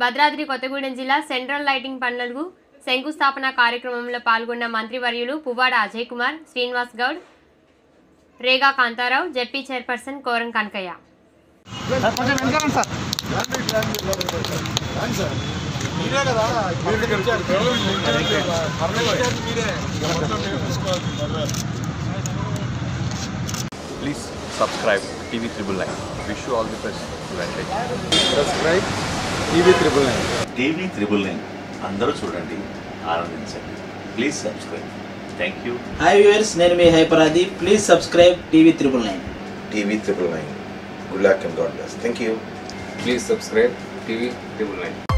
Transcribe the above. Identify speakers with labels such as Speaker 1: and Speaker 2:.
Speaker 1: భద్రాద్రి కొత్తగూడెం జిల్లా central lighting పనులకు శంకుస్థాపన కార్యక్రమంలో పాల్గొన్న మంత్రివర్యులు Puvvada Ajay Kumar, Srinivas Goud, Rega Kantharao, ZP chairperson Koram Kanakaiah.
Speaker 2: Please subscribe TV 999. Wish you all the best.
Speaker 3: Subscribe TV 999.
Speaker 4: TV 999 అందరూ చూడండి, ఆనందించండి. Please subscribe. Thank you.
Speaker 5: Hi viewers, నేను మీ హైపరాది. Please subscribe TV 999.
Speaker 3: TV 999. Good luck and God bless. Thank you.
Speaker 6: Please subscribe TV 999.